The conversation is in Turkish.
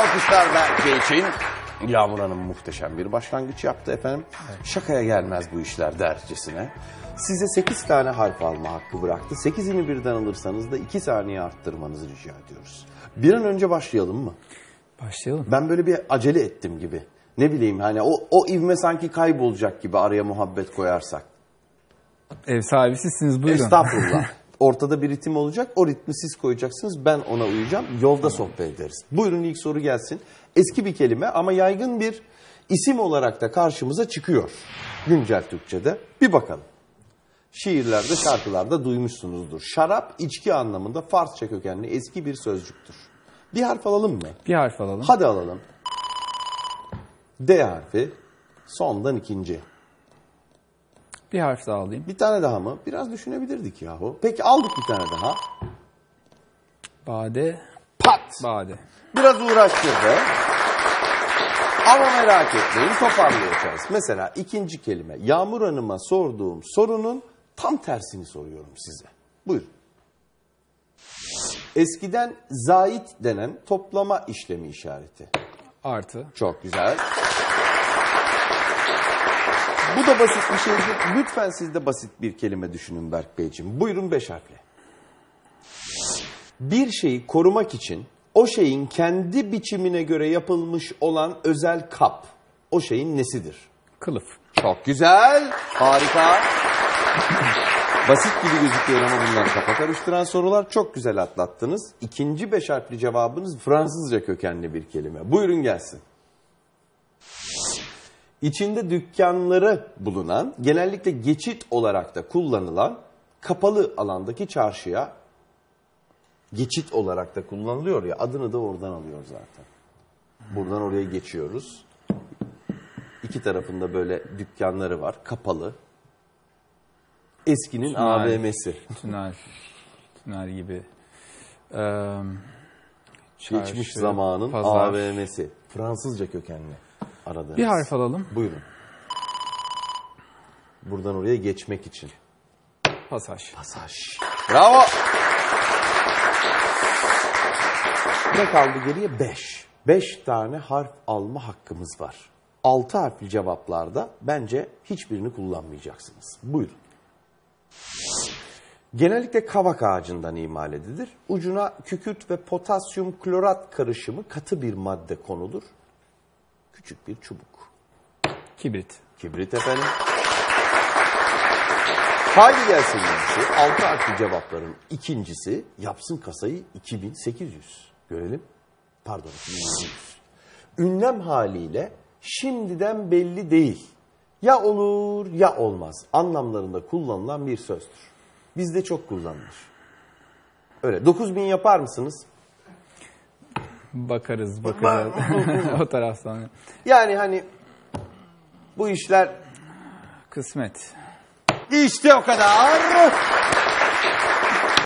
alkışlar Berke için. Yağmur Hanım muhteşem bir başlangıç yaptı efendim. Evet. Şakaya gelmez bu işler dercesine. Size 8 tane harf alma hakkı bıraktı. 8'ini birden alırsanız da 2 saniye arttırmanızı rica ediyoruz. Bir an önce başlayalım mı? Başlayalım. Ben böyle bir acele ettim gibi. Ne bileyim hani o ivme sanki kaybolacak gibi araya muhabbet koyarsak. Ev sahibi sizsiniz, buyurun. Estağfurullah. Ortada bir ritim olacak. O ritmi siz koyacaksınız. Ben ona uyacağım. Yolda sohbet ederiz. Buyurun ilk soru gelsin. Eski bir kelime ama yaygın bir isim olarak da karşımıza çıkıyor. Güncel Türkçe'de. Bir bakalım. Şiirlerde, şarkılarda duymuşsunuzdur. Şarap, içki anlamında Farsça kökenli eski bir sözcüktür. Bir harf alalım mı? Bir harf alalım. Hadi alalım. D harfi. Sondan ikinci. Bir harf daha alayım. Bir tane daha mı? Biraz düşünebilirdik yahu. Peki aldık bir tane daha. Bade. Pat. Bade. Biraz uğraştırdı. Ama merak etmeyin, toparlayacağız. Mesela ikinci kelime. Yağmur Hanım'a sorduğum sorunun tam tersini soruyorum size. Buyurun. Eskiden zait denen toplama işlemi işareti. Artı. Çok güzel. Bu da basit bir şeydir. Lütfen siz de basit bir kelime düşünün Berk Beyciğim. Buyurun 5 harfle. Bir şeyi korumak için o şeyin kendi biçimine göre yapılmış olan özel kap. O şeyin nesidir? Kılıf. Çok güzel. Harika. Basit gibi gözüküyor ama bunlar kafa karıştıran sorular. Çok güzel atlattınız. İkinci 5 harfli cevabınız Fransızca kökenli bir kelime. Buyurun gelsin. İçinde dükkanları bulunan, genellikle geçit olarak da kullanılan kapalı alandaki çarşıya geçit olarak da kullanılıyor ya, adını da oradan alıyor zaten. Buradan oraya geçiyoruz. İki tarafında böyle dükkanları var, kapalı. Eskinin AVM'si. Tünel gibi. Geçmiş zamanın pazar. AVM'si. Fransızca kökenli. Aradığınız. Bir harf alalım. Buyurun. Buradan oraya geçmek için. Pasaj. Pasaj. Bravo. Ne kaldı geriye? 5. 5 tane harf alma hakkımız var. 6 harfli cevaplarda bence hiçbirini kullanmayacaksınız. Buyurun. Genellikle kavak ağacından imal edilir. Ucuna kükürt ve potasyum klorat karışımı katı bir madde konulur. Küçük bir çubuk. Kibrit. Kibrit efendim. Haydi gelsin birisi. 6 harfli cevapların ikincisi yapsın kasayı 2800. Görelim. Pardon 2700. Ünlem haliyle şimdiden belli değil. Ya olur ya olmaz anlamlarında kullanılan bir sözdür. Bizde çok kullanılır. Öyle 9000 yapar mısınız? Bakarız. O taraftan. Yani hani bu işler Kısmet. işte o kadar.